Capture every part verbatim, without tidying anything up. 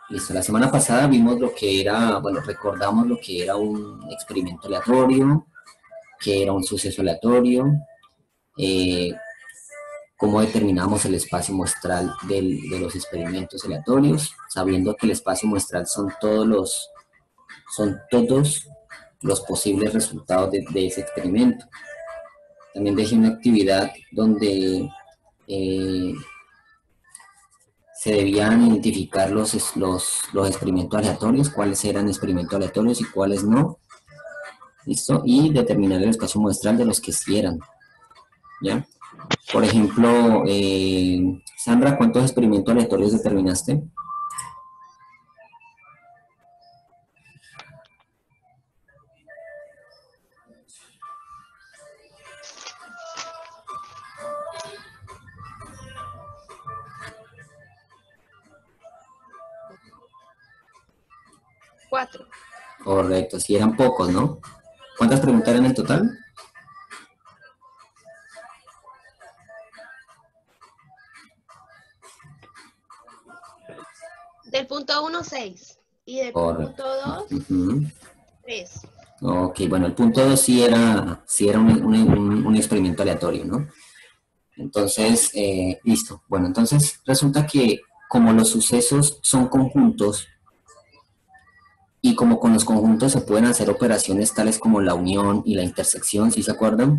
Listo, la semana pasada vimos lo que era, bueno, recordamos lo que era un experimento aleatorio, que era un suceso aleatorio, eh, cómo determinamos el espacio muestral del, de los experimentos aleatorios, sabiendo que el espacio muestral son todos los, son todos los posibles resultados de, de ese experimento. También dejé una actividad donde eh, se debían identificar los, los, los experimentos aleatorios, cuáles eran experimentos aleatorios y cuáles no. ¿Listo? Y determinar el espacio muestral de los que sí eran. ¿Ya? Por ejemplo, eh, Sandra, ¿cuántos experimentos aleatorios determinaste? Cuatro. Correcto, sí eran pocos, ¿no? ¿Cuántas preguntas eran en total? Del punto uno, seis. Y del Correcto. punto dos, Uh-huh. tres. Ok, bueno, el punto dos sí era, sí era un, un, un, un experimento aleatorio, ¿no? Entonces, eh, listo. Bueno, entonces resulta que como los sucesos son conjuntos y como con los conjuntos se pueden hacer operaciones tales como la unión y la intersección, ¿sí se acuerdan?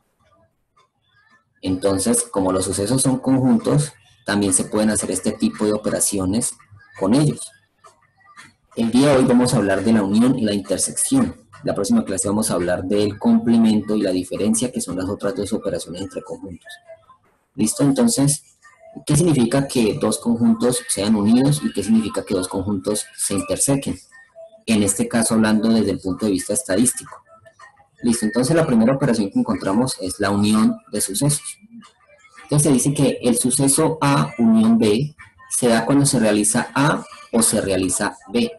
Entonces, como los sucesos son conjuntos, también se pueden hacer este tipo de operaciones con ellos. El día de hoy vamos a hablar de la unión y la intersección. La próxima clase vamos a hablar del complemento y la diferencia, que son las otras dos operaciones entre conjuntos. ¿Listo? Entonces, ¿qué significa que dos conjuntos sean unidos y qué significa que dos conjuntos se intersequen? En este caso, hablando desde el punto de vista estadístico. Listo, entonces la primera operación que encontramos es la unión de sucesos. Entonces se dice que el suceso A unión B se da cuando se realiza A o se realiza B.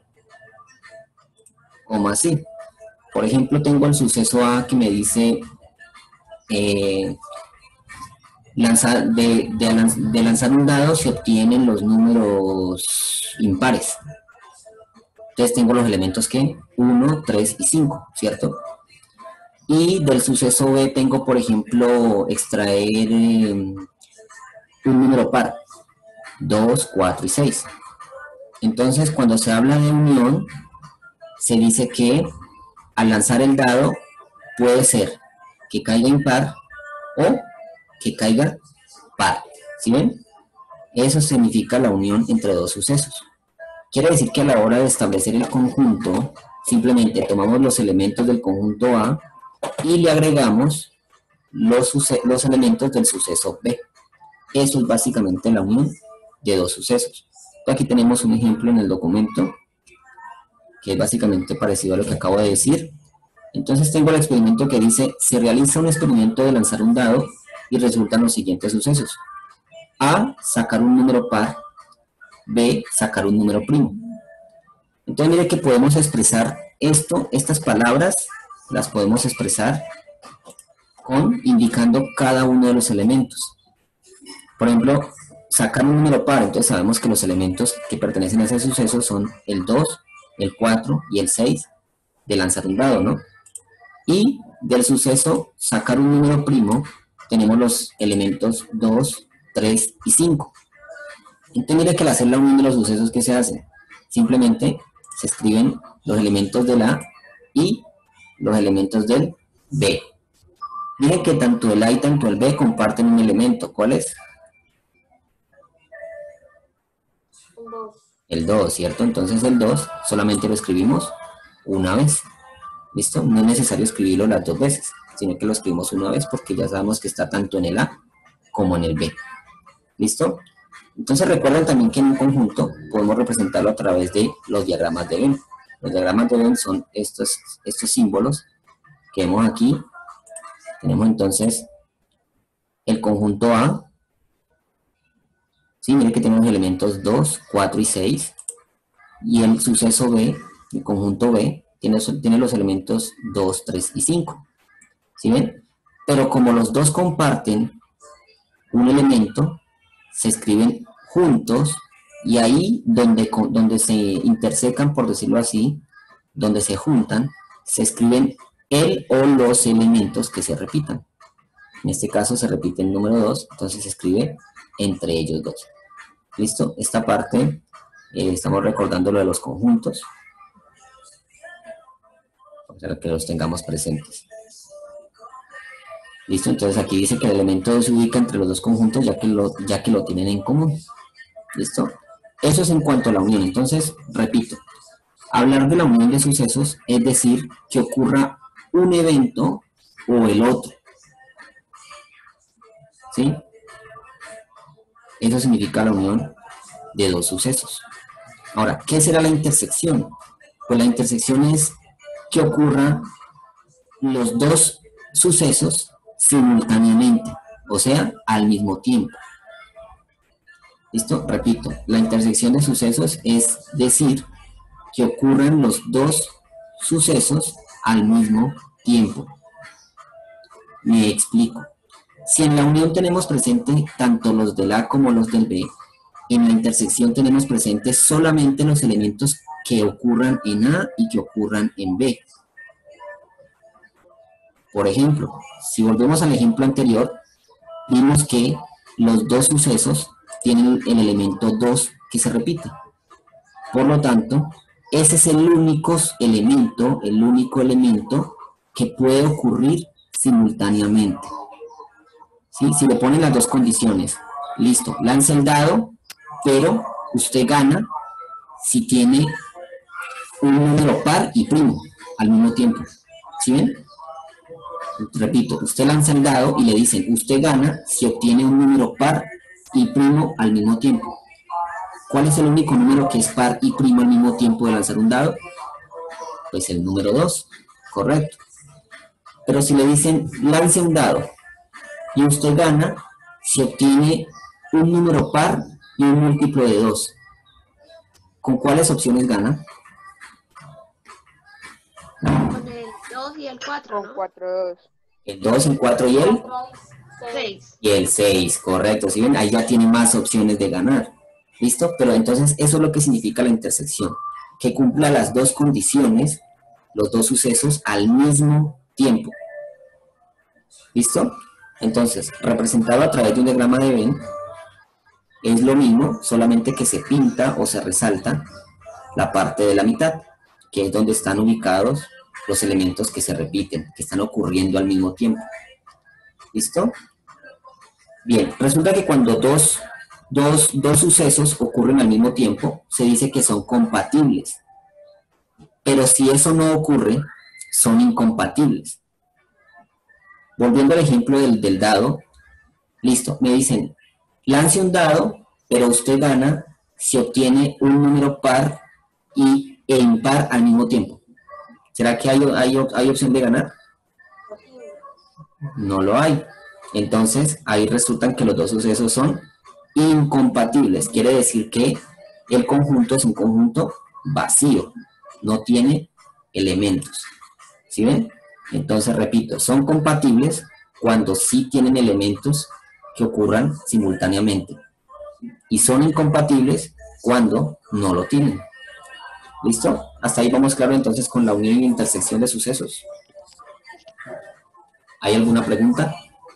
¿Cómo así? Por ejemplo, tengo el suceso A que me dice eh, lanzar, de, de, de lanzar un dado se obtienen los números impares. Entonces tengo los elementos que uno, tres y cinco, ¿cierto? Y del suceso B tengo, por ejemplo, extraer eh, un número par, dos, cuatro y seis. Entonces, cuando se habla de unión, se dice que al lanzar el dado puede ser que caiga impar o que caiga par. ¿Sí ven? Eso significa la unión entre dos sucesos. Quiere decir que a la hora de establecer el conjunto, simplemente tomamos los elementos del conjunto A y le agregamos los, los elementos del suceso B. Eso es básicamente la unión de dos sucesos. Aquí tenemos un ejemplo en el documento que es básicamente parecido a lo que acabo de decir. Entonces tengo el experimento que dice, se realiza un experimento de lanzar un dado y resultan los siguientes sucesos. A, sacar un número par. B, sacar un número primo. Entonces mire que podemos expresar esto, estas palabras, las podemos expresar con indicando cada uno de los elementos. Por ejemplo, sacar un número par, entonces sabemos que los elementos que pertenecen a ese suceso son el dos, el cuatro y el seis de lanzar un dado, ¿no? Y del suceso sacar un número primo, tenemos los elementos dos, tres y cinco. Entonces mire que al hacer la unión de los sucesos, ¿qué se hace? Simplemente se escriben los elementos del A y los elementos del B. Mire que tanto el A y tanto el B comparten un elemento. ¿Cuál es? El dos, ¿cierto? Entonces el dos solamente lo escribimos una vez. ¿Listo? No es necesario escribirlo las dos veces, sino que lo escribimos una vez porque ya sabemos que está tanto en el A como en el B. ¿Listo? Entonces recuerden también que en un conjunto podemos representarlo a través de los diagramas de Venn. Los diagramas de Venn son estos, estos símbolos que vemos aquí. Tenemos entonces el conjunto A. Sí, miren que tenemos elementos dos, cuatro y seis. Y el suceso B, el conjunto B, tiene, tiene los elementos dos, tres y cinco. ¿Sí ven? Pero como los dos comparten un elemento, se escriben juntos Y ahí donde, donde se intersecan, por decirlo así, donde se juntan, se escriben el o los elementos que se repitan. En este caso se repite el número dos, entonces se escribe entre ellos dos. ¿Listo? Esta parte eh, estamos recordando lo de los conjuntos, para que los tengamos presentes. ¿Listo? Entonces aquí dice que el elemento dos se ubica entre los dos conjuntos ya que lo, ya que lo tienen en común. ¿Listo? Eso es en cuanto a la unión. Entonces, repito, hablar de la unión de sucesos es decir que ocurra un evento o el otro. ¿Sí? Eso significa la unión de dos sucesos. Ahora, ¿qué será la intersección? Pues la intersección es que ocurran los dos sucesos simultáneamente, o sea, al mismo tiempo. ¿Listo? Repito, la intersección de sucesos es decir que ocurran los dos sucesos al mismo tiempo. Me explico. Si en la unión tenemos presente tanto los del A como los del B, en la intersección tenemos presentes solamente los elementos que ocurran en A y que ocurran en B. Por ejemplo, si volvemos al ejemplo anterior, vimos que los dos sucesos tienen el elemento dos que se repite. Por lo tanto, ese es el único elemento, el único elemento que puede ocurrir simultáneamente. ¿Sí? Si le ponen las dos condiciones, listo, lance el dado, pero usted gana si tiene un número par y primo al mismo tiempo. ¿Sí ven? Repito, usted lanza el dado y le dicen, usted gana si obtiene un número par y primo al mismo tiempo. ¿Cuál es el único número que es par y primo al mismo tiempo de lanzar un dado? Pues el número dos, correcto. Pero si le dicen, lance un dado y usted gana si obtiene un número par y un múltiplo de dos. ¿Con cuáles opciones gana? Con el dos y el cuatro, Con ¿no? cuatro, dos. El dos, el cuatro y el seis. y el seis, correcto. ¿Sí ven? Ahí ya tiene más opciones de ganar. ¿Listo? Pero entonces eso es lo que significa la intersección. Que cumpla las dos condiciones, los dos sucesos al mismo tiempo. ¿Listo? Entonces, representado a través de un diagrama de Venn, es lo mismo, solamente que se pinta o se resalta la parte de la mitad, que es donde están ubicados los elementos que se repiten, que están ocurriendo al mismo tiempo. ¿Listo? Bien, resulta que cuando dos, dos, dos sucesos ocurren al mismo tiempo, se dice que son compatibles. Pero si eso no ocurre, son incompatibles. Volviendo al ejemplo del, del dado, listo, me dicen, lance un dado, pero usted gana si obtiene un número par y e impar al mismo tiempo. ¿Será que hay, hay, hay opción de ganar? No lo hay. Entonces, ahí resultan que los dos sucesos son incompatibles. Quiere decir que el conjunto es un conjunto vacío, no tiene elementos. ¿Sí ven? Entonces, repito, son compatibles cuando sí tienen elementos que ocurran simultáneamente. Y son incompatibles cuando no lo tienen. ¿Listo? Hasta ahí vamos claro entonces con la unión e intersección de sucesos. ¿Hay alguna pregunta?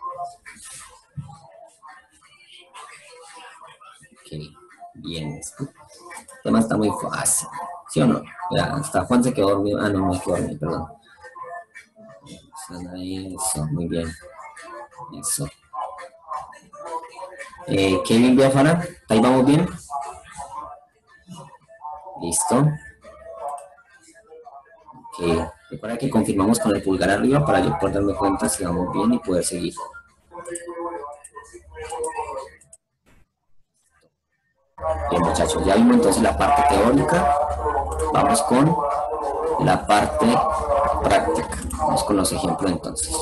Ok, bien. Este tema está muy fácil. ¿Sí o no? Ya, hasta Juan se quedó dormido. Ah, no, no quedó dormido, perdón. Eso, muy bien. Eso. Eh, Kevin Biafara, ¿ahí vamos bien? Listo. Ok, recuerda que confirmamos con el pulgar arriba para yo poder darme cuenta si vamos bien y poder seguir. Bien, muchachos, ya vimos entonces la parte teórica. Vamos con la parte práctica. Vamos con los ejemplos entonces.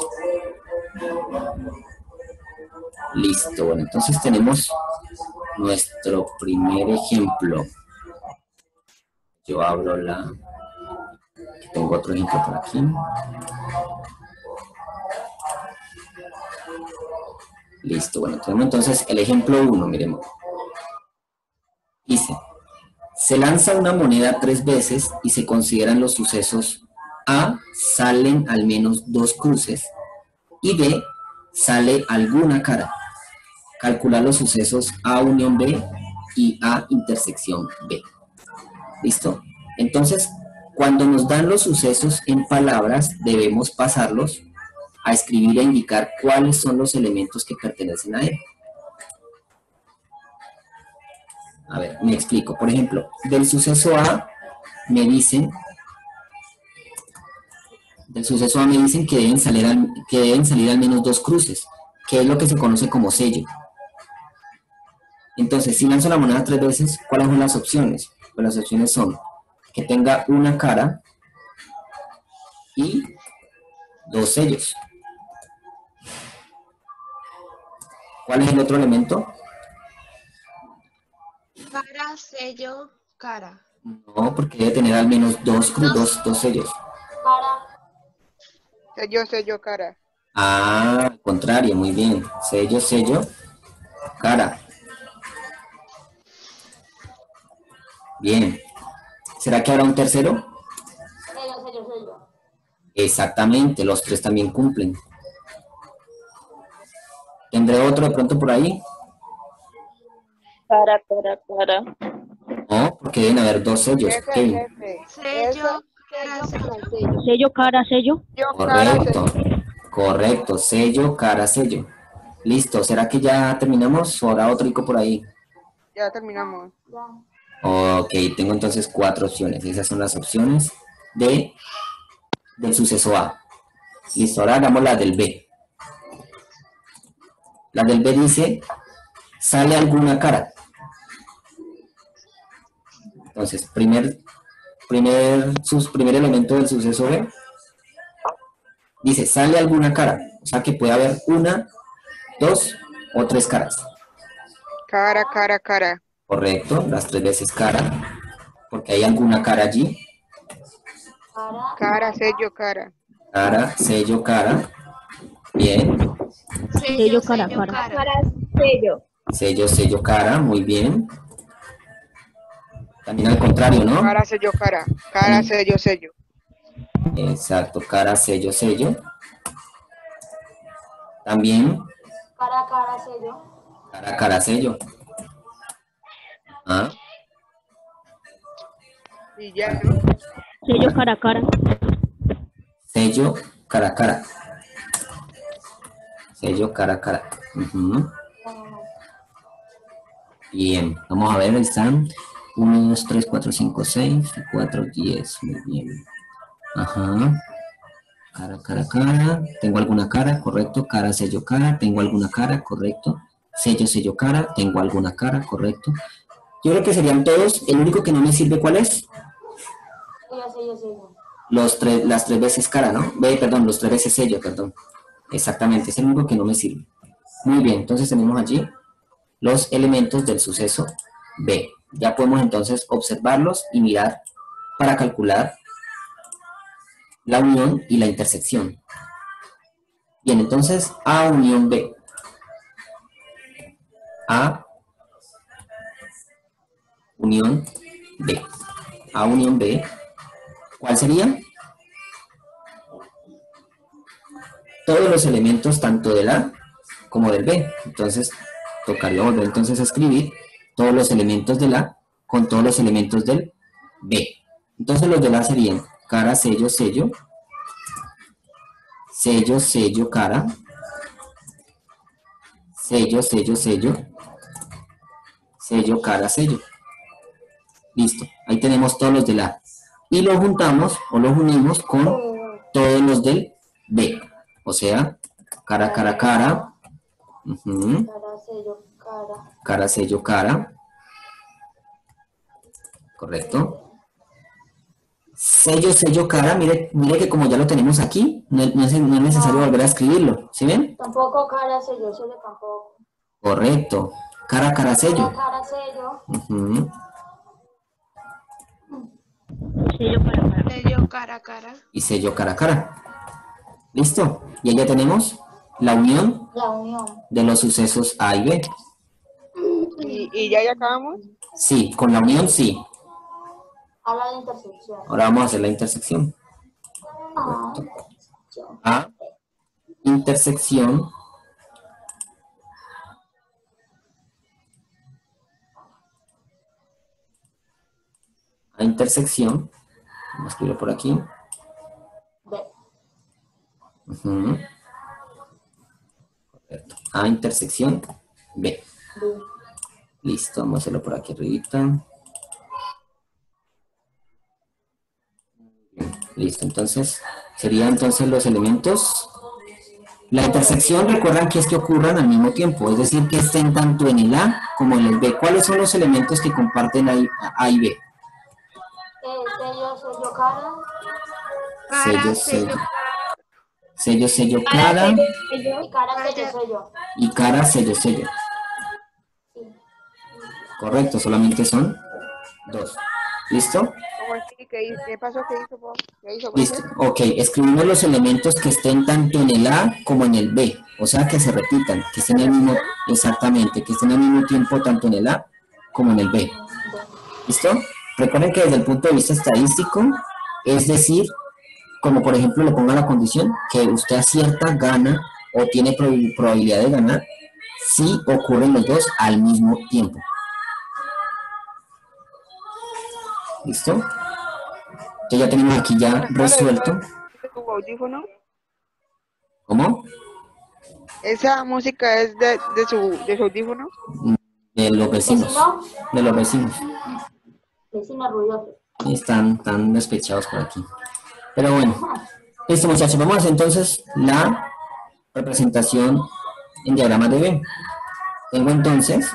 Listo, bueno, entonces tenemos nuestro primer ejemplo. Yo abro la... Tengo otro ejemplo por aquí. Listo, bueno, tenemos entonces el ejemplo uno, miremos. Dice, se lanza una moneda tres veces y se consideran los sucesos A, salen al menos dos cruces, y B, sale alguna cara. Calcular los sucesos A unión B y A intersección B. ¿Listo? Entonces, cuando nos dan los sucesos en palabras, debemos pasarlos a escribir e indicar cuáles son los elementos que pertenecen a él. A ver, me explico. Por ejemplo, del suceso A me dicen, del suceso A me dicen que deben salir al, que deben salir al menos dos cruces, que es lo que se conoce como sello. Entonces, si lanzo la moneda tres veces, ¿cuáles son las opciones? Pues las opciones son que tenga una cara y dos sellos. ¿Cuál es el otro elemento? Cara, sello, cara. No, porque debe tener al menos dos, cru dos, dos sellos. Sello, sello, cara. Ah, al contrario, muy bien. Sello, sello, cara. Bien. ¿Será que habrá un tercero? Sello, sello, sello. Exactamente, los tres también cumplen. ¿Tendré otro de pronto por ahí? Cara, cara, cara. No, porque deben haber dos sellos. Jefe, Kevin. jefe. Sello, cara, sello. Sello, cara, sello. Sello, cara, Correcto, sello. correcto. Sello, cara, sello. Listo. ¿Será que ya terminamos o habrá otro ico por ahí? Ya terminamos. Ok, tengo entonces cuatro opciones. Esas son las opciones de, del suceso A. Listo, ahora hagamos la del B. La del B dice, sale alguna cara. Entonces, primer, primer, sus, primer elemento del suceso B dice, sale alguna cara. O sea que puede haber una, dos o tres caras. Cara, cara, cara. Correcto, las tres veces cara, porque hay alguna cara allí. Cara, sello, cara. Cara, sello, cara. Bien. Sello, cara, sello, cara. cara. Sello. Sello, sello, cara. Muy bien. También al contrario, ¿no? Cara, sello, cara. Cara, sello, sello. Exacto, cara, sello, sello. También Cara, cara, sello. cara, cara, sello. Ah, Y ya, ¿no? Sello, cara, cara. sello, cara, cara. Sello, cara, cara. Ujú. Bien, vamos a ver, ahí están. uno, dos, tres, cuatro, cinco, seis, cuatro, diez. Muy bien. Ajá. Cara, cara, cara. ¿Tengo alguna cara? Correcto. Cara, sello, cara. ¿Tengo alguna cara? Correcto. Sello, sello, cara. ¿Tengo alguna cara? Correcto. Yo creo que serían todos. El único que no me sirve, ¿cuál es? Sello, sello, sello. Los tres, las tres veces cara, ¿no? Ve, perdón, los tres veces sello, perdón. Exactamente, es el único que no me sirve. Muy bien, entonces tenemos allí los elementos del suceso B. Ya podemos entonces observarlos y mirar para calcular la unión y la intersección. Bien, entonces A unión B. A unión B. A unión B. ¿Cuál sería? Todos los elementos tanto del A como del B. Entonces, tocaría volver entonces a escribir todos los elementos del A con todos los elementos del B. Entonces los del A serían cara, sello, sello, sello, sello, cara, sello, sello, sello, sello, cara, sello. Listo, ahí tenemos todos los del A. Y los juntamos o los unimos con todos los del B. O sea, cara, cara, cara. Uh-huh. Cara, sello, cara. Cara, sello, cara. Correcto. Sello, sello, cara. Mire, mire que como ya lo tenemos aquí, no, no, es, no es necesario volver a escribirlo. ¿Sí ven? Tampoco cara, sello, sello tampoco. Correcto. Cara, cara, sello. Cara, cara, sello. Uh-huh. Sello, cara, cara. Sello, cara, cara. Y sello, cara, cara. ¿Listo? Y ahí ya tenemos la unión La unión. de los sucesos A y B. Y, y ya, ya acabamos. Sí, con la unión sí. A la intersección. Ahora vamos a hacer la intersección. Ah, A, intersección, a intersección, vamos a escribirlo por aquí. B. Ujú. Correcto. A, intersección, B. B. Listo, vamos a hacerlo por aquí arribita. Listo, entonces, serían entonces los elementos. La intersección, recuerdan que es que ocurran al mismo tiempo, es decir, que estén tanto en el A como en el B. ¿Cuáles son los elementos que comparten A y, A y B? Eh, sello, sello, cara. Sello, Cara, sello. sello. Sello, sello, Cara, cara. sello, Y sello. cara, Cara. sello, sello. Y cara, sello, sello. Sí. Correcto, solamente son dos. ¿Listo? ¿Cómo así? ¿Qué, hizo? ¿Qué pasó? ¿Qué hizo, profe? ¿Qué hizo, Listo. profe? Ok, escribimos los elementos que estén tanto en el A como en el B. O sea, que se repitan, que estén al mismo, exactamente, que estén al mismo tiempo tanto en el A como en el B. ¿Listo? Recuerden que desde el punto de vista estadístico, es decir, como por ejemplo le ponga la condición que usted acierta, gana o tiene prob- probabilidad de ganar si ocurren los dos al mismo tiempo. ¿Listo? Entonces ya tenemos aquí ya Buenas tardes, resuelto. profe. ¿Tu audífono? ¿Cómo? ¿Esa música es de, de, su, de su audífono? De los vecinos. ¿Vecino? De los vecinos. Vecino ruidoso. Están tan despechados por aquí. Pero bueno. Listo, muchachos. Vamos a hacer entonces la representación en diagrama de B. Tengo entonces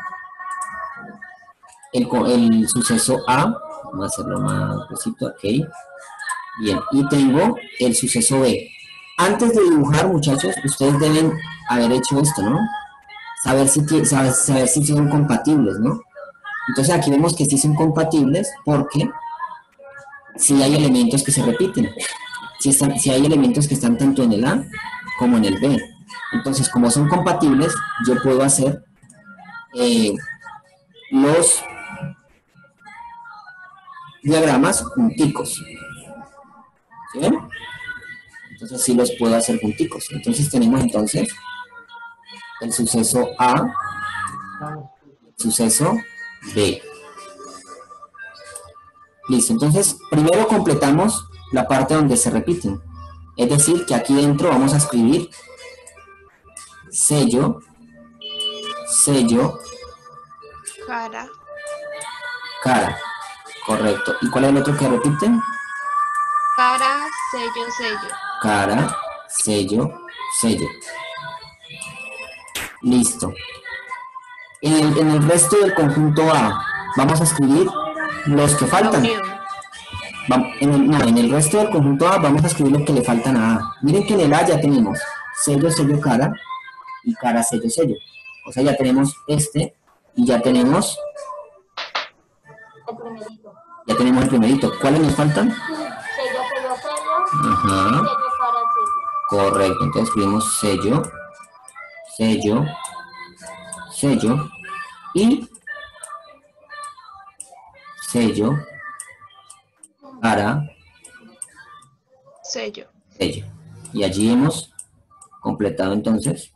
el, co- el suceso A. Vamos a hacerlo más despacito. Ok. Bien. Y tengo el suceso B. Antes de dibujar, muchachos, ustedes deben haber hecho esto, ¿no? Saber si, ti- saber, saber si son compatibles, ¿no? Entonces aquí vemos que sí son compatibles porque sí hay elementos que se repiten. Si, están, si hay elementos que están tanto en el A como en el B. Entonces, como son compatibles, yo puedo hacer eh, los diagramas junticos. ¿Sí ven? Entonces sí los puedo hacer junticos. Entonces tenemos entonces el suceso A, suceso B. Listo, entonces primero completamos la parte donde se repiten. Es decir, que aquí dentro vamos a escribir sello, sello, Cara. cara. Correcto. ¿Y cuál es el otro que repite? Cara, sello, sello. Cara, sello, sello. Listo. En el, en el resto del conjunto A, vamos a escribir los que La faltan. unión. Va- En el, no, en el resto del conjunto A vamos a escribir lo que le faltan a A. Miren que en el A ya tenemos sello, sello, cara y cara, sello, sello. O sea, ya tenemos este y ya tenemos, El primerito. ya tenemos el primerito. ¿Cuáles nos faltan? Sello, sello, sello. Ajá. Sello, cara, sello. Correcto, entonces escribimos sello, sello, sello y sello, cara, Sello. sello. Y allí hemos completado entonces.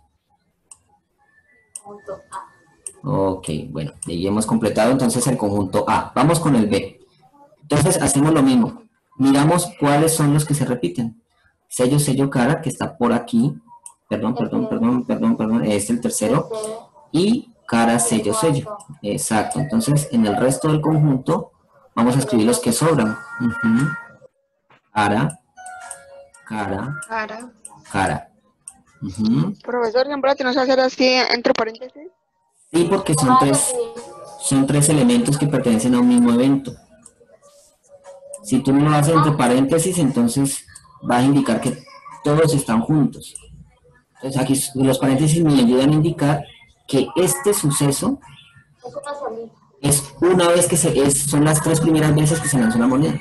Punto A. Ok, bueno, y allí hemos completado entonces el conjunto A. Vamos con el B. Entonces hacemos lo mismo. Miramos cuáles son los que se repiten. Sello, sello, cara, que está por aquí. Perdón, perdón, perdón, perdón, perdón. Es el tercero. Tercero. Y cara, sello, sello. Exacto. Entonces, en el resto del conjunto, vamos a escribir los que sobran. Ujú. Cara, cara, Cara. cara. Ujú. Profesor, siempre tienes que hacer así entre paréntesis. Sí, porque son tres, son tres elementos que pertenecen a un mismo evento. Si tú no lo haces entre paréntesis, entonces vas a indicar que todos están juntos. Entonces aquí los paréntesis me ayudan a indicar que este suceso Es una solita. es una vez que se, es, son las tres primeras veces que se lanzó la moneda.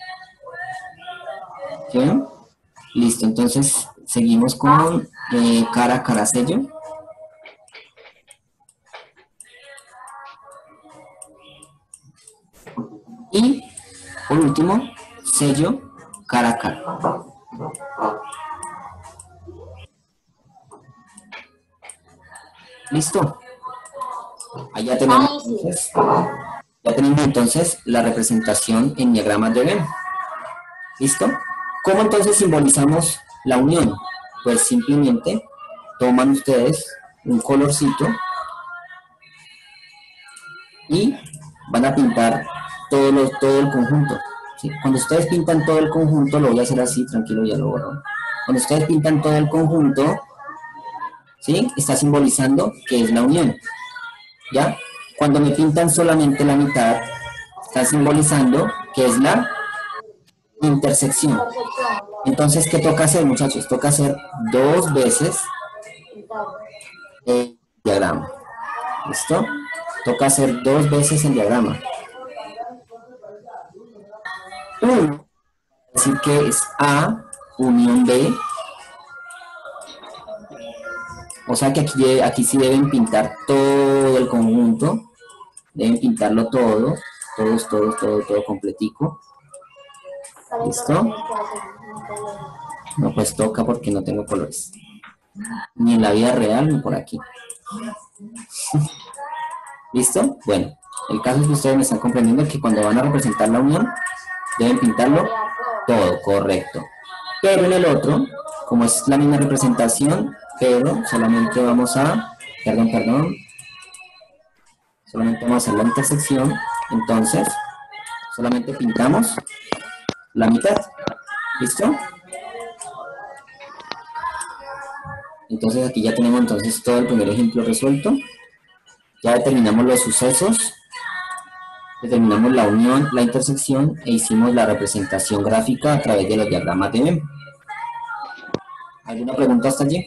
¿Sí ven? Listo, entonces seguimos con eh, cara, cara, sello. Y por último, sello cara a cara. ¿Listo? Allá tenemos, Ahí sí. entonces, ya tenemos entonces la representación en diagramas de Venn. ¿Listo? ¿Cómo entonces simbolizamos la unión? Pues simplemente toman ustedes un colorcito y van a pintar todo, lo, todo el conjunto. ¿Sí? Cuando ustedes pintan todo el conjunto, lo voy a hacer así, tranquilo, ya lo borro. Cuando ustedes pintan todo el conjunto, ¿sí? Está simbolizando que es la unión. ¿Ya? Cuando me pintan solamente la mitad, está simbolizando que es la intersección. Perfección. Entonces, ¿qué toca hacer, muchachos? Toca hacer dos veces Pintar. el diagrama. ¿Listo? Toca hacer dos veces el diagrama. Uno, así que es A unión B. O sea que aquí, aquí sí deben pintar todo el conjunto. Deben pintarlo todo. Todos, todos, todo, todo completico. Para ¿Listo? eso tienes que hacer un color. No, pues toca porque no tengo colores. Ni en la vida real ni por aquí. ¿Listo? Bueno, el caso es que ustedes me están comprendiendo que cuando van a representar la unión, deben pintarlo todo, correcto. Pero en el otro, como es la misma representación, pero solamente vamos a, perdón, perdón, solamente vamos a hacer la intersección, entonces solamente pintamos la mitad. ¿Listo? Entonces aquí ya tenemos entonces todo el primer ejemplo resuelto. Ya determinamos los sucesos, determinamos la unión, la intersección e hicimos la representación gráfica a través de los diagramas de Venn. ¿Alguna pregunta hasta allí?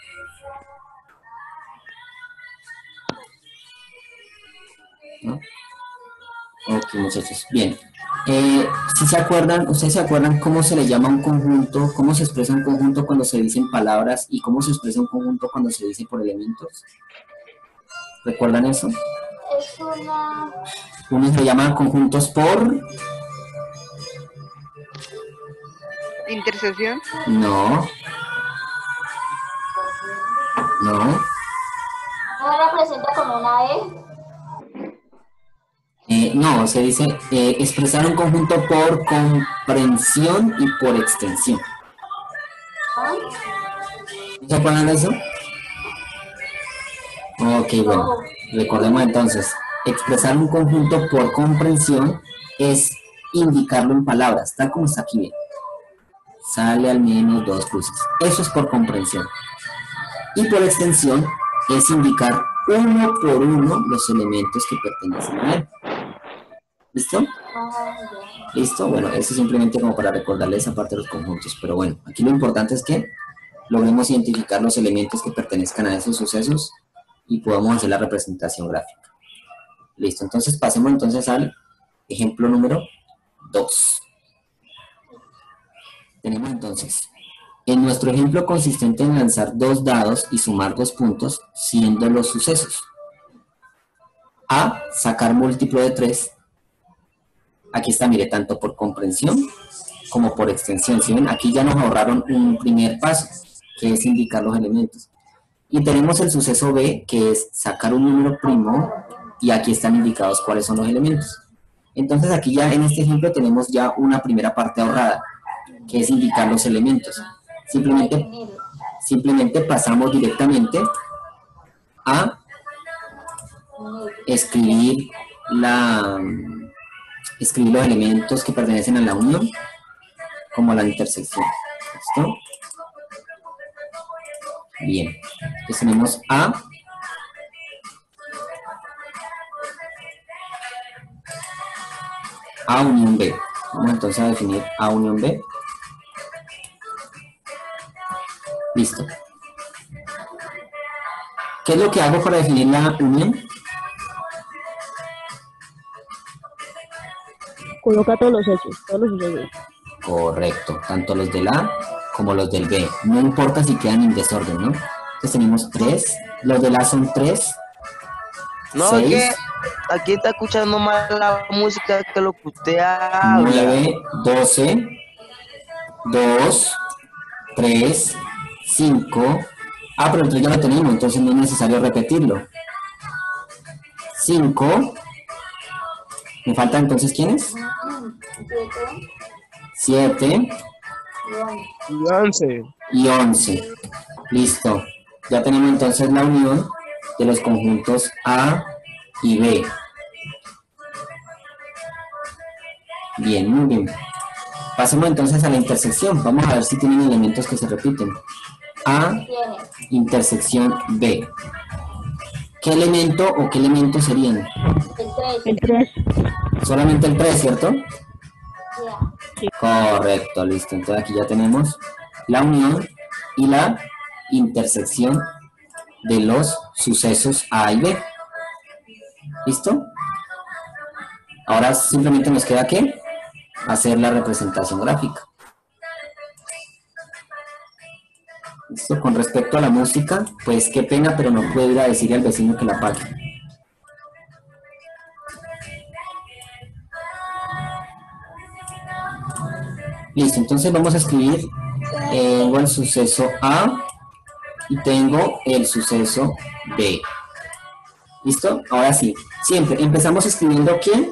¿No? Ok, muchachos. Bien. Eh, si se acuerdan, ¿ustedes se acuerdan cómo se le llama un conjunto? ¿Cómo se expresa un conjunto cuando se dicen palabras? ¿Y cómo se expresa un conjunto cuando se dice por elementos? ¿Recuerdan eso? Es una... Unos se llaman conjuntos por... Intersección. No. No. ¿No representa con una E? Eh, no, se dice eh, expresar un conjunto por comprensión y por extensión. ¿Ah? ¿Se acuerdan de eso? Ok, bueno, recordemos entonces, expresar un conjunto por comprensión es indicarlo en palabras, tal como está aquí bien. Sale al menos dos cruces. Eso es por comprensión. Y por extensión es indicar uno por uno los elementos que pertenecen a él. ¿Listo? Ah, ya. ¿Listo? Bueno, eso simplemente como para recordarle esa parte de los conjuntos. Pero bueno, aquí lo importante es que logremos identificar los elementos que pertenezcan a esos sucesos y podamos hacer la representación gráfica. Listo, entonces pasemos entonces al ejemplo número dos. Tenemos entonces, en nuestro ejemplo consistente en lanzar dos dados y sumar dos puntos, siendo los sucesos. A, sacar múltiplo de tres. Aquí está, mire, tanto por comprensión como por extensión. ¿Sí ven? Aquí ya nos ahorraron un primer paso, que es indicar los elementos. Y tenemos el suceso B, que es sacar un número primo, y aquí están indicados cuáles son los elementos. Entonces aquí ya en este ejemplo tenemos ya una primera parte ahorrada, que es indicar los elementos. Simplemente, simplemente pasamos directamente a escribir, la, escribir los elementos que pertenecen a la unión, como la intersección. ¿Listo? Bien, entonces tenemos A, A unión B. Vamos entonces a definir A unión B. Listo. ¿Qué es lo que hago para definir la unión? Coloca todos los hechos, todos los sucesos. Correcto, tanto los del A como los del B. No importa si quedan en desorden, ¿no? Entonces tenemos tres. Los del A son tres. No, seis, que aquí está escuchando más la música que lo que usted habla. nueve, doce, dos, tres, cinco. Ah, pero entonces ya lo tenemos, entonces no es necesario repetirlo. cinco. ¿Me faltan entonces quiénes? siete Y once. y once. Listo. Ya tenemos entonces la unión de los conjuntos A y B. Bien, muy bien. Pasemos entonces a la intersección. Vamos a ver si tienen elementos que se repiten. A, Tiene. intersección B. ¿Qué elemento o qué elementos serían? El tres. El tres. Solamente el tres, ¿cierto? Ya. Correcto, listo. Entonces aquí ya tenemos la unión y la intersección de los sucesos A y B. ¿Listo? Ahora simplemente nos queda ¿qué? Hacer la representación gráfica. ¿Listo? Con respecto a la música, pues qué pena, pero no puedo ir a decirle al vecino que la apague. Listo, entonces vamos a escribir, eh, tengo el suceso A y tengo el suceso B. ¿Listo? Ahora sí, siempre empezamos escribiendo ¿quién?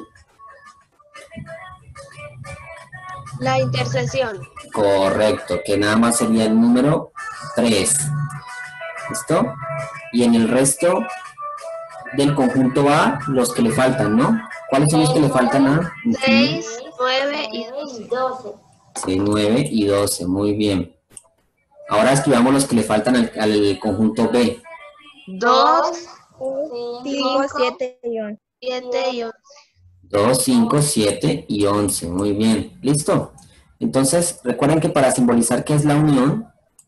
La intersección. Correcto, que nada más sería el número tres. ¿Listo? Y en el resto del conjunto A, los que le faltan, ¿no? ¿Cuáles son los que le faltan a? seis, nueve y Y doce. Sí, nueve y doce, muy bien. Ahora escribamos los que le faltan al, al conjunto B. dos, cinco, siete y once. siete y once. dos, cinco, siete y once, muy bien. ¿Listo? Entonces, recuerden que para simbolizar qué es la unión,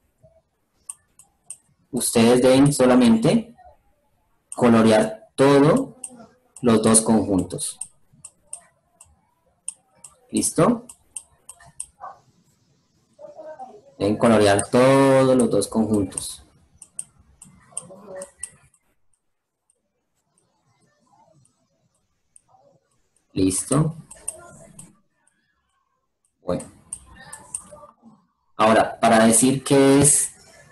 ustedes deben solamente colorear todos los dos conjuntos. ¿Listo? Deben colorear todos los dos conjuntos. ¿Listo? Bueno. Ahora, para decir qué es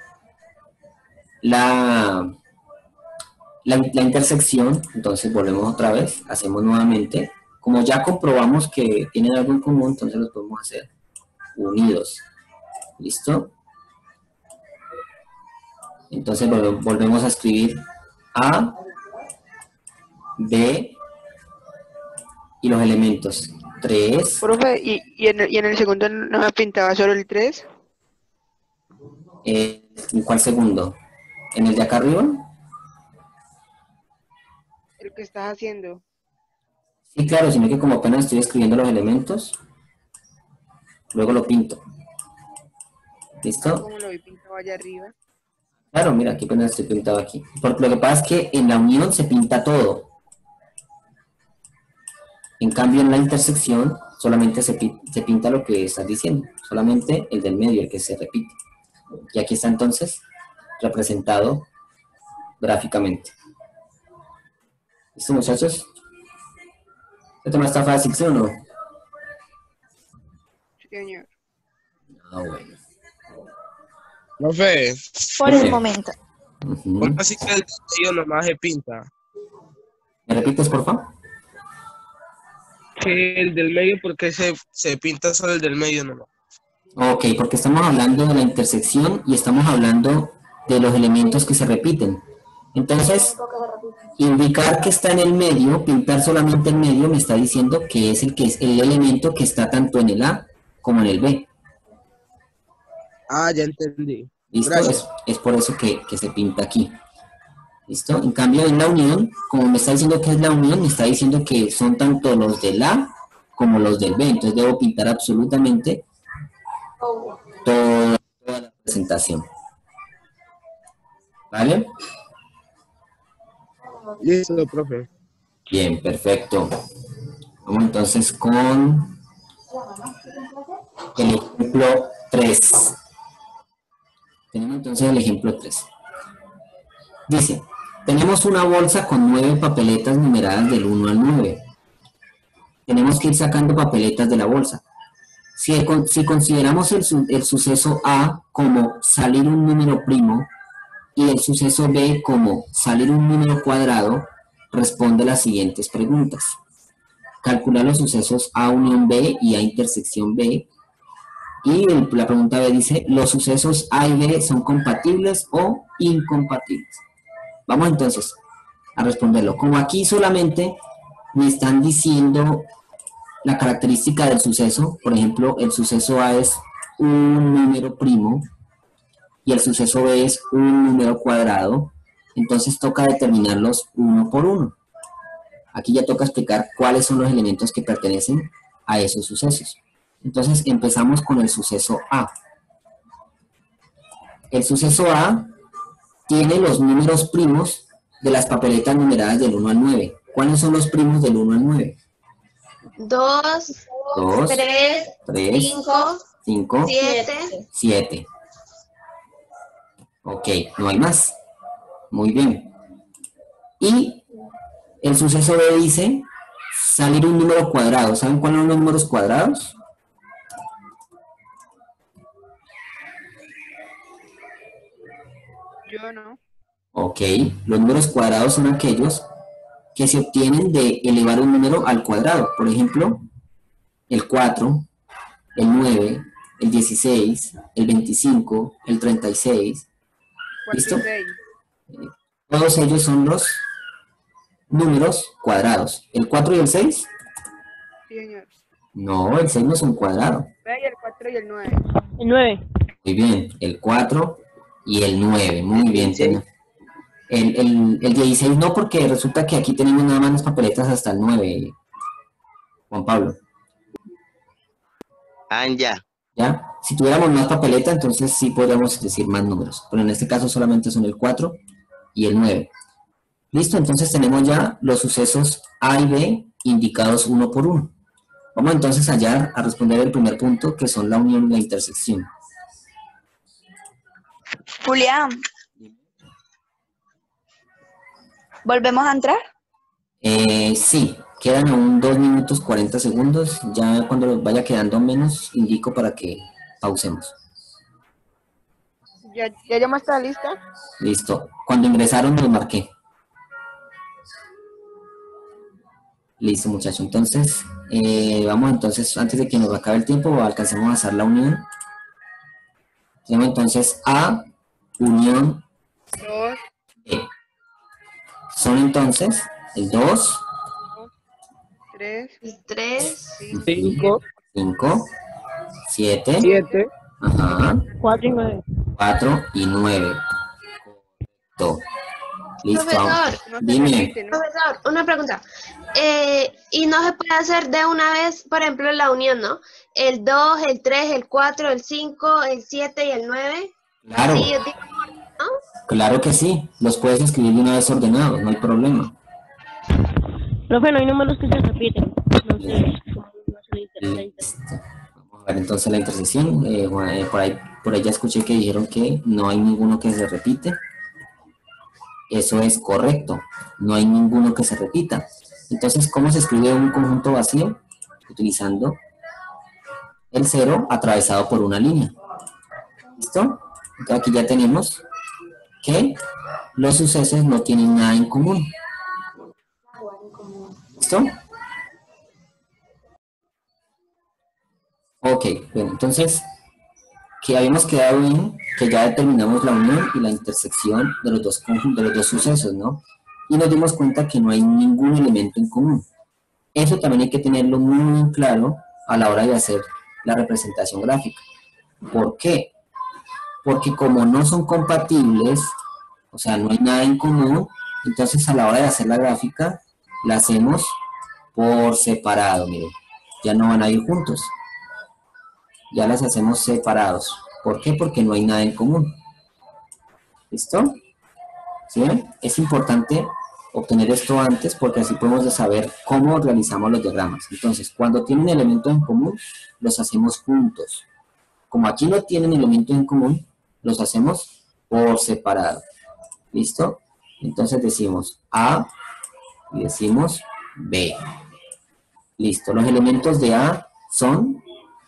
la, la, la intersección, entonces volvemos otra vez, hacemos nuevamente. Como ya comprobamos que tienen algo en común, entonces los podemos hacer unidos. ¿Listo? Entonces volvemos a escribir A, B y los elementos tres. Profe, ¿y, y, en, el, y en el segundo no me pintaba solo el tres? Eh, ¿En cuál segundo? ¿En el de acá arriba? El que estás haciendo. Sí, claro, sino que como apenas estoy escribiendo los elementos, luego lo pinto. ¿Listo? ¿Cómo lo vi pintado allá arriba? Claro, mira, aquí apenas estoy pintado aquí. Porque lo que pasa es que en la unión se pinta todo. En cambio, en la intersección solamente se, pi se pinta lo que estás diciendo. Solamente el del medio, el que se repite. Y aquí está entonces representado gráficamente. ¿Listo, muchachos? ¿Este tema está fácil, sí o no? Sí, señor. Ah, bueno. Profe, Por el momento. Uh-huh. ¿cómo así que el medio nomás se pinta? ¿Me repites, por favor? Que el del medio, porque se, se pinta solo el del medio nomás. Ok, porque estamos hablando de la intersección y estamos hablando de los elementos que se repiten. Entonces, indicar que está en el medio, pintar solamente el medio, me está diciendo que es el, que es el elemento que está tanto en el A como en el B. Ah, ya entendí. ¿Listo? Gracias. Es, es por eso que, que se pinta aquí. ¿Listo? En cambio, en la unión, como me está diciendo que es la unión, me está diciendo que son tanto los del A como los del B. Entonces debo pintar absolutamente toda, toda la presentación. ¿Vale? Listo, profe. Bien, perfecto. Vamos entonces con el ejemplo tres. Tenemos entonces el ejemplo tres. Dice, Tenemos una bolsa con nueve papeletas numeradas del uno al nueve. Tenemos que ir sacando papeletas de la bolsa. Si, el- si consideramos el, su- el suceso A como salir un número primo y el suceso B como salir un número cuadrado, responde las siguientes preguntas. Calcular los sucesos A unión B y A intersección B. Y el- la pregunta B dice, ¿los sucesos A y B son compatibles o incompatibles? Vamos entonces a responderlo. Como aquí solamente me están diciendo la característica del suceso, por ejemplo, el suceso A es un número primo y el suceso B es un número cuadrado, entonces toca determinarlos uno por uno. Aquí ya toca explicar cuáles son los elementos que pertenecen a esos sucesos. Entonces empezamos con el suceso A. El suceso A tiene los números primos de las papeletas numeradas del uno al nueve. ¿Cuáles son los primos del uno al nueve? dos, dos, tres, tres, cinco, cinco, siete. siete. Ok, no hay más. Muy bien. Y el suceso B dice salir un número cuadrado. ¿Saben cuáles son los números cuadrados? Yo no. Ok, los números cuadrados son aquellos que se obtienen de elevar un número al cuadrado. Por ejemplo, el cuatro, el nueve, el dieciséis, el veinticinco, el treinta y seis. ¿Listo? cuatro y seis. Todos ellos son los números cuadrados. ¿El cuatro y el seis? Sí, señor. No, el seis no es un cuadrado. Ve, y el cuatro y el nueve. El nueve. Muy bien, el cuatro y el nueve. Muy bien, Tena. El, el, el dieciséis no, porque resulta que aquí tenemos nada más las papeletas hasta el nueve, Juan Pablo. Ah, ya. ¿Ya? Si tuviéramos más papeleta, entonces sí podríamos decir más números. Pero en este caso solamente son el cuatro y el nueve. Listo, entonces tenemos ya los sucesos A y B indicados uno por uno. Vamos entonces allá a responder el primer punto, que son la unión y la intersección. Julián, ¿volvemos a entrar? Eh, sí, quedan aún dos minutos cuarenta segundos. Ya cuando vaya quedando menos, indico para que pausemos. ¿Ya, ya llamaste la lista? Listo. Cuando ingresaron los marqué. Listo, muchachos. Entonces, eh, vamos entonces, antes de que nos acabe el tiempo, alcancemos a hacer la unión. Tenemos entonces A, unión Dos, B. Son entonces el dos, tres, tres, cinco, cinco, siete, siete, ajá, Cuatro y nueve. cuatro y nueve. Correcto. Listo. Profesor, no se Dime. repite, ¿no? profesor, una pregunta. Eh, y no se puede hacer de una vez, por ejemplo, la unión, ¿no? El dos, el tres, el cuatro, el cinco, el siete y el nueve. Claro, Sí, yo digo, ¿no? claro que sí. Los puedes escribir de una vez ordenados, no hay problema. Profe, no hay números que se repiten. No sé cómo no se le dice la inter- Listo. Vamos a ver entonces la intersección. Eh, bueno, eh, por ahí, por ahí ya escuché que dijeron que no hay ninguno que se repite. Eso es correcto. No hay ninguno que se repita. Entonces, ¿cómo se escribe un conjunto vacío? Utilizando el cero atravesado por una línea. ¿Listo? Entonces aquí ya tenemos que los sucesos no tienen nada en común. ¿Listo? Ok, bueno, entonces, que habíamos quedado en que ya determinamos la unión y la intersección de los dos conjuntos, de los dos sucesos, ¿no? Y nos dimos cuenta que no hay ningún elemento en común. Eso también hay que tenerlo muy claro a la hora de hacer la representación gráfica. ¿Por qué? Porque como no son compatibles, o sea, no hay nada en común, entonces a la hora de hacer la gráfica, la hacemos por separado, miren. Ya no van a ir juntos. Ya las hacemos separados. ¿Por qué? Porque no hay nada en común. ¿Listo? ¿Sí? Es importante obtener esto antes porque así podemos saber cómo realizamos los diagramas. Entonces, cuando tienen elementos en común, los hacemos juntos. Como aquí no tienen elementos en común, los hacemos por separado. ¿Listo? Entonces decimos A y decimos B. Listo. Los elementos de A son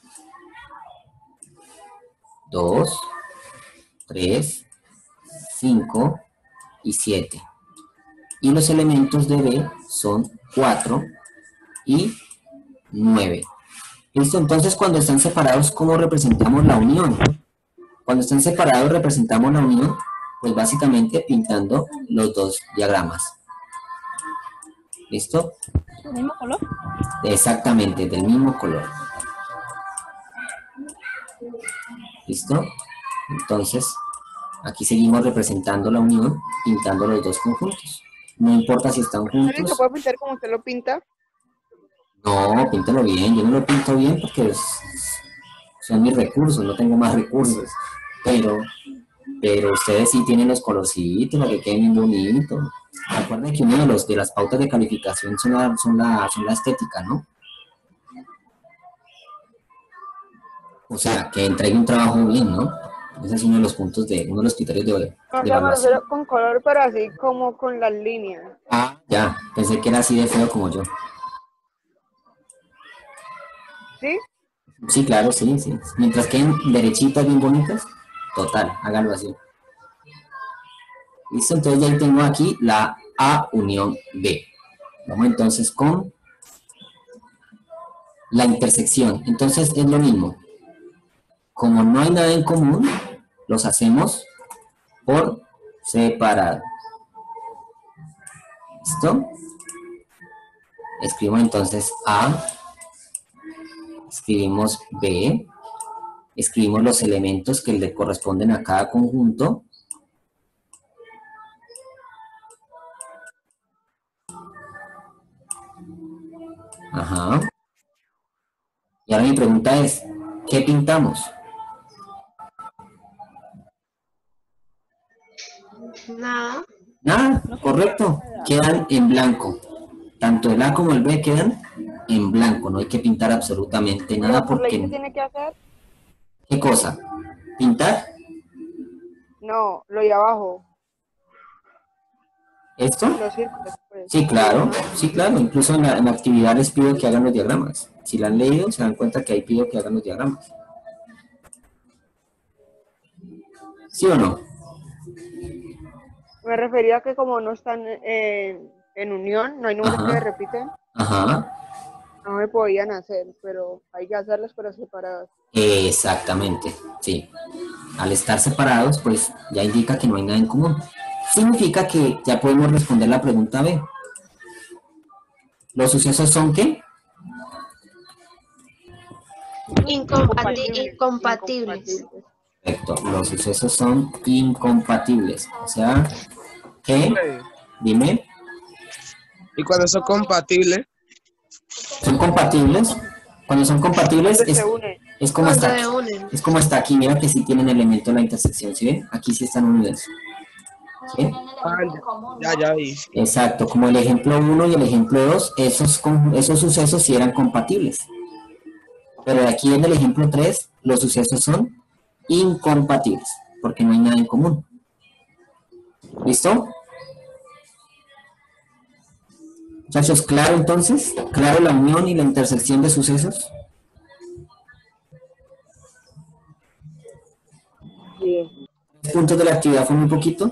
dos, tres, cinco y siete. Y los elementos de B son cuatro y nueve. ¿Listo? Entonces, cuando están separados, ¿cómo representamos la unión? Cuando están separados, representamos la unión, pues básicamente pintando los dos diagramas. ¿Listo? ¿Del mismo color? Exactamente, del mismo color. ¿Listo? Entonces, aquí seguimos representando la unión, pintando los dos conjuntos. No importa si están ¿Alguien se juntos. puede pintar como usted lo pinta? No, píntalo bien. Yo no lo pinto bien porque es- son mis recursos, no tengo más recursos. Pero, pero ustedes sí tienen los colorcitos para que queden bien bonitos. Recuerden que uno de los de las pautas de calificación son la, son la, son la estética, ¿no? O sea, que entregue un trabajo bien, ¿no? Ese es uno de los puntos de, uno de los criterios de, No, de o sea, me evaluación. refiero con color, pero así como con las líneas. Ah, ya, pensé que era así de feo como yo. ¿Sí? Sí, claro, sí, sí. Mientras queden derechitas, bien bonitas, total, háganlo así. Listo, entonces ya ahí tengo aquí la A unión B. Vamos entonces con la intersección. Entonces es lo mismo. Como no hay nada en común, los hacemos por separado. ¿Listo? Escribo entonces A, escribimos B, escribimos los elementos que le corresponden a cada conjunto. Ajá. Y ahora mi pregunta es, ¿qué pintamos? Nada. Nada, correcto. Quedan en blanco. Tanto el A como el B quedan en blanco. No hay que pintar absolutamente nada Pero por ley, ¿qué porque... tiene que hacer? ¿Qué cosa? ¿Pintar? No, lo de abajo, ¿Esto? los círculos, pues. Sí, claro. Sí, claro. Incluso en la, en la actividad les pido que hagan los diagramas. Si la han leído, se dan cuenta que ahí pido que hagan los diagramas. ¿Sí o no? Me refería a que como no están en, en unión, no hay números Ajá. que se repiten, Ajá. no me podían hacer, pero hay que hacerlos pero separados. Exactamente, sí. Al estar separados, pues ya indica que no hay nada en común. Significa que ya podemos responder la pregunta B. ¿Los sucesos son qué? Incompati- incompatibles. Perfecto, los sucesos son incompatibles. O sea, que, dime, Y cuando son compatibles, ¿son compatibles? Cuando son compatibles Entonces es, se unen. es como Cuando está se aquí. unen. Es como está aquí, mira que sí tienen elemento en la intersección, ¿sí ven? Aquí sí están unidos. ¿Sí? Tienen elemento en común, ya, ¿no? ya vi. Exacto, como el ejemplo uno y el ejemplo dos, esos, con- esos sucesos sí eran compatibles. Pero aquí en el ejemplo tres, los sucesos son incompatibles, porque no hay nada en común. ¿Listo? Muchachos, ¿claro entonces? ¿Claro la unión y la intersección de sucesos? Sí. Puntos de la actividad fue muy poquito.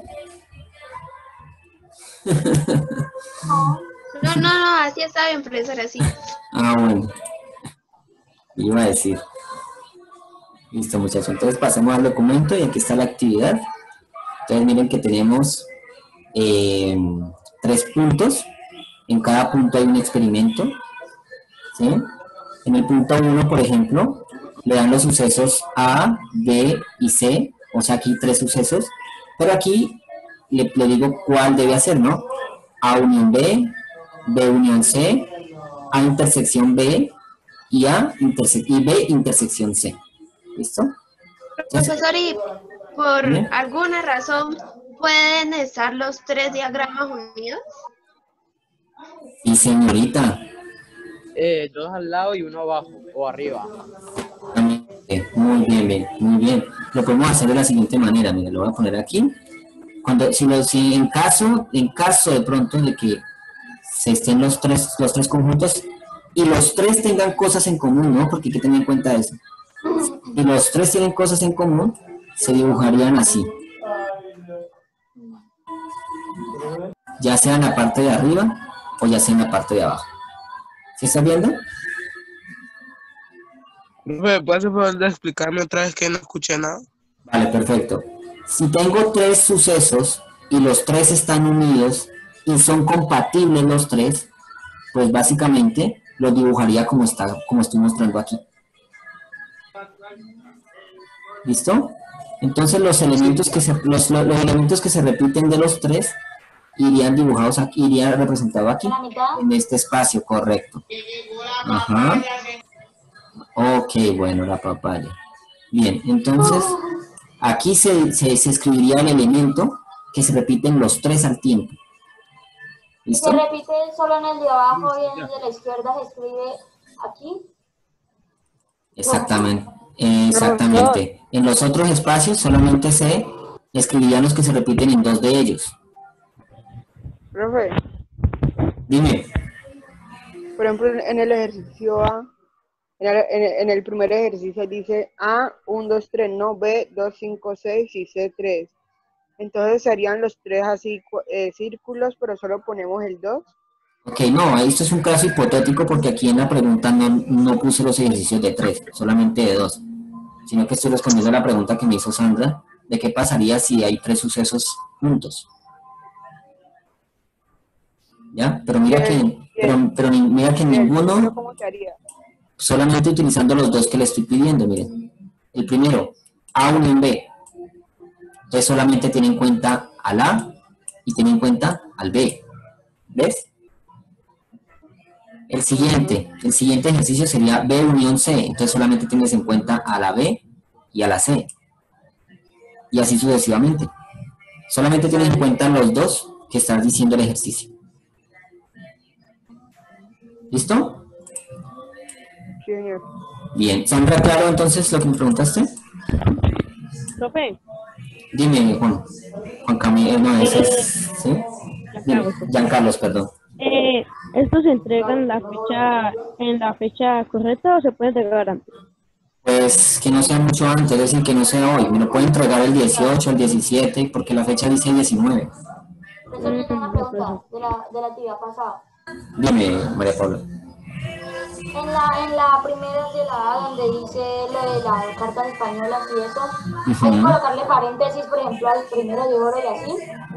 No, no, no, así está bien, profesor, así. Ah, bueno. Iba a decir. Listo, muchachos. Entonces pasemos al documento y aquí está la actividad. Entonces miren que tenemos eh, tres puntos. En cada punto hay un experimento. ¿Sí? En el punto uno, por ejemplo, le dan los sucesos A, B y C. O sea, aquí tres sucesos. Pero aquí le, le digo cuál debe hacer, ¿no? A unión B, B unión C, A intersección B y A interse- y B intersección C. ¿Listo? Entonces, Profesor, y por ¿Bien? alguna razón pueden estar los tres diagramas unidos. y señorita, Eh, dos al lado y uno abajo o arriba. muy bien, bien, muy bien. Lo podemos hacer de la siguiente manera. Mira, lo voy a poner aquí. Cuando, si, lo- si en caso, en caso de pronto de que se estén los tres, los tres conjuntos y los tres tengan cosas en común, ¿no? Porque hay que tener en cuenta eso. Si los tres tienen cosas en común, se dibujarían así. Ya sea en la parte de arriba o ya sea en la parte de abajo. ¿Sí estás viendo? Profe, ¿puedes por favor explicarme otra vez que no escuché nada? Vale, perfecto. Si tengo tres sucesos y los tres están unidos y son compatibles los tres, pues básicamente los dibujaría como está, como estoy mostrando aquí. ¿Listo? Entonces los elementos que se, los, los elementos que se repiten de los tres irían dibujados aquí, irían representados aquí, ¿En la mitad? en este espacio, correcto. Ajá. Ok, bueno, la papaya. Bien, entonces aquí se, se, se escribiría el elemento que se repiten los tres al tiempo. ¿Listo? Se repite solo en el de abajo y en el de la izquierda se escribe aquí. Exactamente. Exactamente. En los otros espacios solamente se escribirían los que se repiten en dos de ellos. Profe, Dime. por ejemplo, en el ejercicio A, en el, en el- en el primer ejercicio dice A, uno, dos, tres, no, B, dos, cinco, seis y C, tres. Entonces serían los tres así cu- eh, círculos, pero solo ponemos el dos. Ok, no, esto es un caso hipotético porque aquí en la pregunta no, no puse los ejercicios de tres, solamente de dos, sino que estoy respondiendo a la pregunta que me hizo Sandra de qué pasaría si hay tres sucesos juntos. ¿Ya? Pero mira que, pero, pero ni- mira que ¿Y el primero ninguno, cómo se haría? solamente utilizando los dos que le estoy pidiendo, miren. El primero, A unión B. Entonces solamente tiene en cuenta al A y tiene en cuenta al B. ¿Ves? El siguiente, el siguiente ejercicio sería B unión C, entonces solamente tienes en cuenta a la B y a la C. Y así sucesivamente. Solamente tienes en cuenta los dos que estás diciendo el ejercicio. ¿Listo? Sí, señor. Bien. ¿Sandra, claro entonces lo que me preguntaste? Profe, Dime, Juan. Juan Camilo, no, ese es... ¿Sí? Dime, Giancarlos, perdón. eh, ¿estos se entregan en la fecha, en la fecha correcta o se puede entregar antes? Pues que no sea mucho antes, es decir, que no sea hoy. Me lo pueden entregar el dieciocho, el diecisiete, porque la fecha dice el diecinueve. Profesor, yo tengo una pregunta de la, de la actividad pasada. Dime, María Paula. En la, en la primera de la A, donde dice lo de las cartas españolas y eso, hay que Ujú. colocarle paréntesis, por ejemplo, al primero de oro y así.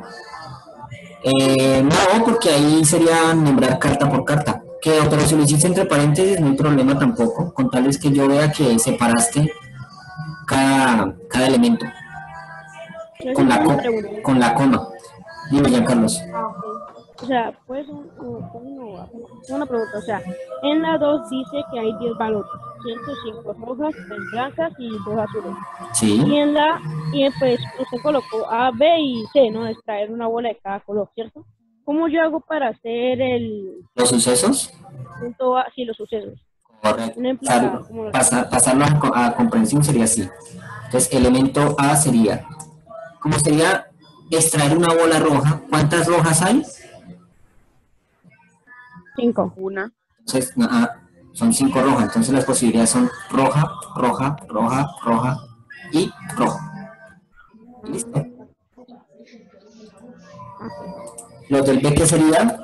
Eh, no, porque ahí sería nombrar carta por carta. Que, pero si lo hiciste entre paréntesis, no hay problema tampoco. Con tal es que yo vea que separaste cada, cada elemento con la, co- con la coma. Dime, Giancarlos. Ah, ok. O sea, pues, un- un- un- una pregunta, o sea, en la dos dice que hay diez balotas, ciento cinco rojas, tres blancas y dos azules. Y Sí, en la, y pues usted colocó A, B y C, ¿no? Extraer una bola de cada color, ¿cierto? ¿Cómo yo hago para hacer el los sucesos. punto A, sí, los sucesos? Correcto. Un ejemplo, Pasar- como- pasa- pasarlo a, co- a comprensión sería así. Entonces, elemento A sería, ¿cómo sería extraer una bola roja? ¿Cuántas rojas hay? Cinco. Una. Entonces, ajá, son cinco rojas. Entonces, las posibilidades son roja, roja, roja, roja y roja. ¿Listo? Los del B, ¿qué sería?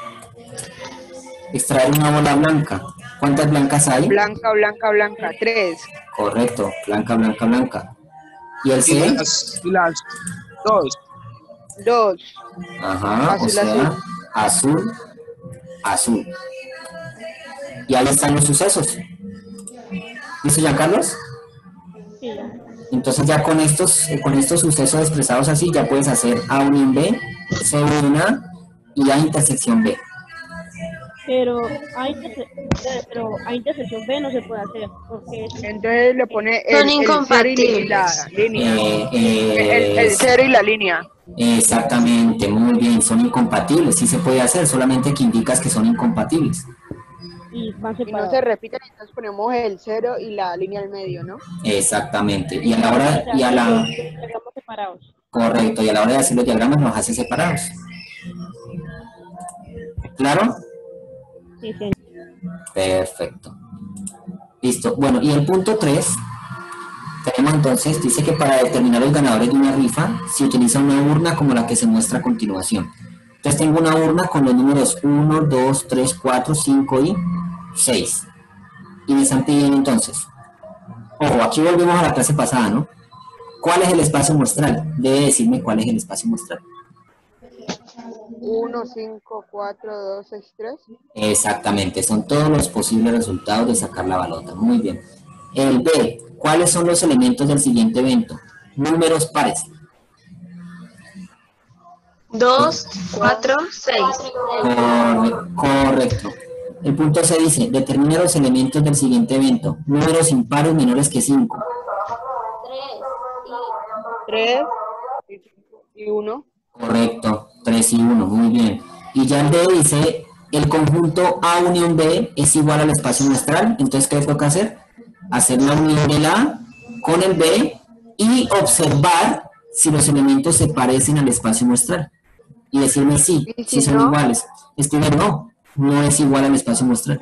Extraer una bola blanca. ¿Cuántas blancas hay? Blanca, blanca, blanca. Tres. Correcto, blanca, blanca, blanca. ¿Y el Y C? las, y las dos. Dos. Ajá, o Azul, sea, azul, azul. Y ahí están los sucesos. ¿Listo, Giancarlos? Sí, ya. Entonces ya con estos, eh, con estos sucesos expresados así, ya puedes hacer A unión B, C unión A y A intersección B. Pero a, interse- pero a intersección B no se puede hacer, porque es- Entonces le pone el, Son el cero y incompatibles. la línea. Eh, eh, El, el cero y la línea. Exactamente, muy bien, son incompatibles, sí se puede hacer, solamente que indicas que son incompatibles. y van Y no separados. se repiten, entonces ponemos el cero y la línea al medio, ¿no? Exactamente. Y a la hora, O sea, y a la, los entregamos separados. Correcto, y a la hora de hacer los diagramas los hace separados. ¿Claro? Sí, señor. Perfecto. Listo. Bueno, y el punto tres, tenemos entonces, dice que para determinar los ganadores de una rifa, se utiliza una urna como la que se muestra a continuación. Entonces tengo una urna con los números uno, dos, tres, cuatro, cinco y seis. Y me están pidiendo entonces, ojo, aquí volvemos a la clase pasada, ¿no? ¿Cuál es el espacio muestral? Debe decirme cuál es el espacio muestral. uno, cinco, cuatro, dos, seis, tres. Exactamente, son todos los posibles resultados de sacar la balota. Muy bien. El B, ¿cuáles son los elementos del siguiente evento? Números pares. dos, cuatro, seis. Corre- correcto. El punto C dice, determina los elementos del siguiente evento. Números impares menores que cinco. tres y uno. Correcto, tres y uno, muy bien. Y ya el D dice, el conjunto A unión B es igual al espacio muestral. Entonces, ¿qué toca hacer? Hacer la unión del A con el B y observar si los elementos se parecen al espacio muestral. Y decirme sí, ¿Y si si son no? iguales. Escribir no, no es igual al espacio muestral.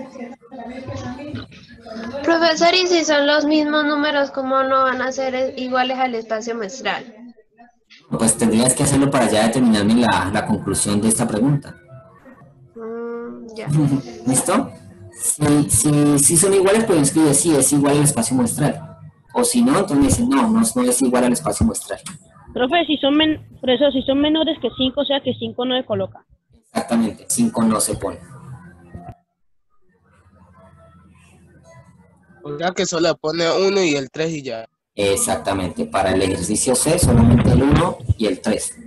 Profesor, y si son los mismos números, ¿cómo no van a ser iguales al espacio muestral? Pues tendrías que hacerlo para ya determinarme la, la conclusión de esta pregunta. Mm, ya. ¿Listo? Si, si, si son iguales, pues escribe sí, es igual al espacio muestral. O si no, entonces me dicen no, no, no es igual al espacio muestral. Profe, si son, men profesor, si son menores que cinco, o sea que cinco no se coloca. Exactamente, cinco no se pone. O sea que solo pone uno y el tres y ya. Exactamente, para el ejercicio C solamente el uno y el tres.